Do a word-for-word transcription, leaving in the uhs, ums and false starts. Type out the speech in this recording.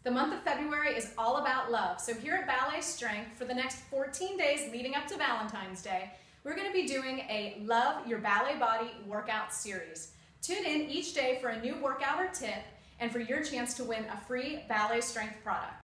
The month of February is all about love, so here at Ballet Strength, for the next fourteen days leading up to Valentine's Day, we're going to be doing a Love Your Ballet Body workout series. Tune in each day for a new workout or tip and for your chance to win a free Ballet Strength product.